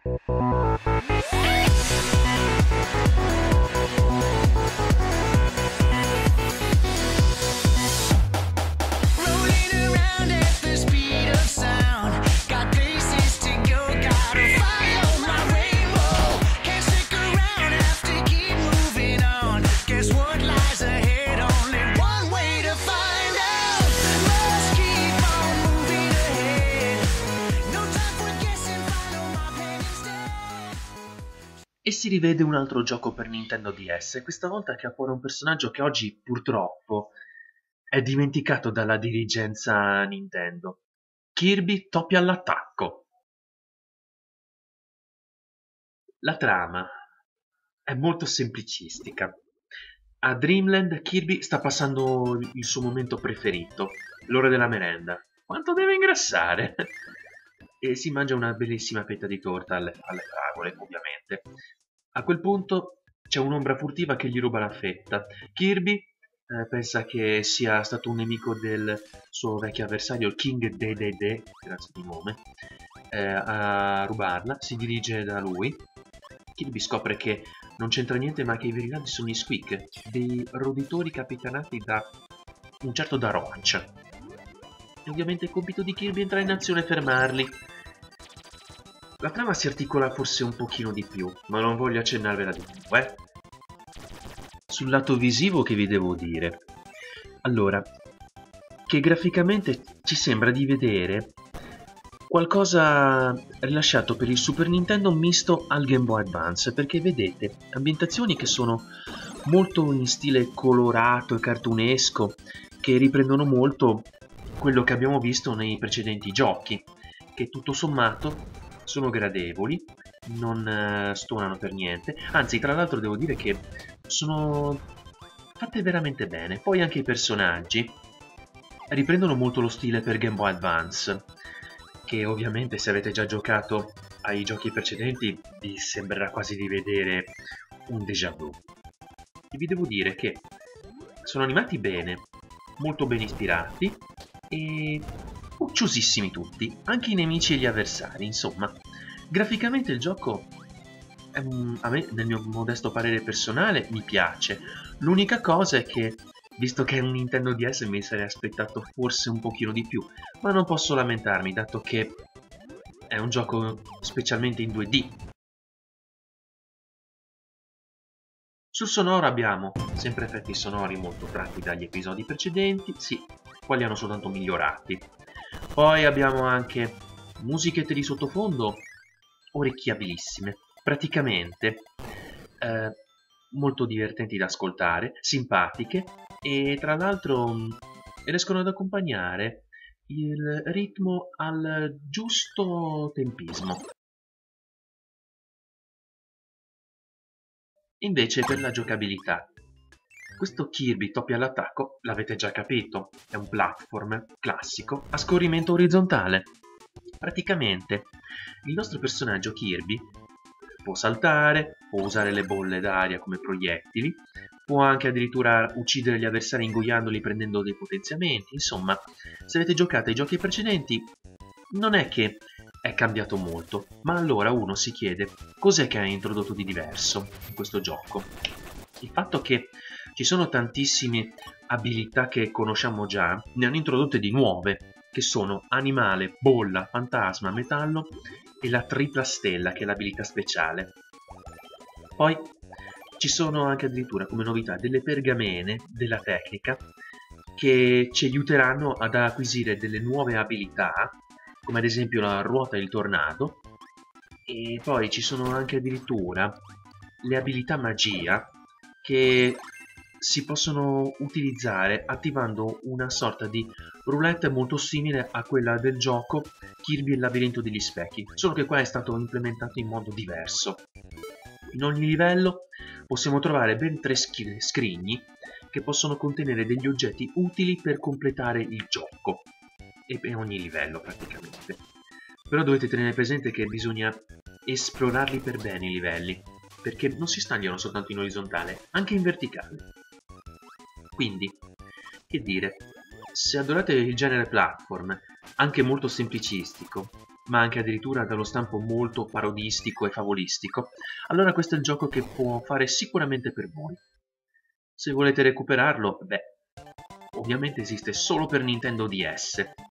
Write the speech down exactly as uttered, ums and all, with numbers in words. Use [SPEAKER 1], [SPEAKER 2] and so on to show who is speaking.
[SPEAKER 1] E si rivede un altro gioco per Nintendo D S, questa volta che appare un personaggio che oggi purtroppo è dimenticato dalla dirigenza Nintendo. Kirby Topi all'attacco. La trama è molto semplicistica. A Dreamland Kirby sta passando il suo momento preferito, l'ora della merenda. Quanto deve ingrassare? E si mangia una bellissima fetta di torta alle, alle fragole, ovviamente. A quel punto c'è un'ombra furtiva che gli ruba la fetta. Kirby eh, pensa che sia stato un nemico del suo vecchio avversario, il King Dedede, grazie di nome, eh, a rubarla. Si dirige da lui. Kirby scopre che non c'entra niente, ma che i veri ladri sono gli Squeak, dei roditori capitanati da un certo Da Roach. E ovviamente il compito di Kirby è entrare in azione e fermarli. La trama si articola forse un pochino di più, ma non voglio accennarvela di più, eh. Sul lato visivo che vi devo dire? Allora, che graficamente ci sembra di vedere qualcosa rilasciato per il Super Nintendo misto al Game Boy Advance, perché vedete ambientazioni che sono molto in stile colorato e cartunesco, che riprendono molto quello che abbiamo visto nei precedenti giochi, che tutto sommato sono gradevoli, non uh, stonano per niente, anzi tra l'altro devo dire che sono fatte veramente bene. Poi anche i personaggi riprendono molto lo stile per Game Boy Advance, che ovviamente se avete già giocato ai giochi precedenti vi sembrerà quasi di vedere un déjà vu. E vi devo dire che sono animati bene, molto ben ispirati e ucciosissimi tutti, anche i nemici e gli avversari, insomma. Graficamente il gioco, è un, a me, nel mio modesto parere personale, mi piace. L'unica cosa è che, visto che è un Nintendo D S, mi sarei aspettato forse un pochino di più, ma non posso lamentarmi, dato che è un gioco specialmente in due D. Sul sonoro abbiamo sempre effetti sonori molto tratti dagli episodi precedenti, sì, quelli hanno soltanto migliorati. Poi abbiamo anche musichette di sottofondo orecchiabilissime, praticamente eh, molto divertenti da ascoltare, simpatiche e tra l'altro riescono ad accompagnare il ritmo al giusto tempismo. Invece per la giocabilità, questo Kirby Topi all'attacco, l'avete già capito, è un platform classico a scorrimento orizzontale. Praticamente il nostro personaggio Kirby può saltare, può usare le bolle d'aria come proiettili, può anche addirittura uccidere gli avversari ingoiandoli prendendo dei potenziamenti. Insomma, se avete giocato ai giochi precedenti non è che è cambiato molto, ma allora uno si chiede cos'è che ha introdotto di diverso in questo gioco. Il fatto che ci sono tantissime abilità che conosciamo già, ne hanno introdotte di nuove, che sono animale, bolla, fantasma, metallo e la tripla stella, che è l'abilità speciale. Poi ci sono anche addirittura come novità delle pergamene della tecnica che ci aiuteranno ad acquisire delle nuove abilità, come ad esempio la ruota e il tornado, e poi ci sono anche addirittura le abilità magia che si possono utilizzare attivando una sorta di roulette molto simile a quella del gioco Kirby e il labirinto degli specchi, solo che qua è stato implementato in modo diverso. In ogni livello possiamo trovare ben tre scrigni che possono contenere degli oggetti utili per completare il gioco, e per ogni livello praticamente. Però dovete tenere presente che bisogna esplorarli per bene i livelli, perché non si stagliano soltanto in orizzontale, anche in verticale. Quindi, che dire, se adorate il genere platform, anche molto semplicistico, ma anche addirittura dallo stampo molto parodistico e favolistico, allora questo è il gioco che può fare sicuramente per voi. Se volete recuperarlo, beh, ovviamente esiste solo per Nintendo D S,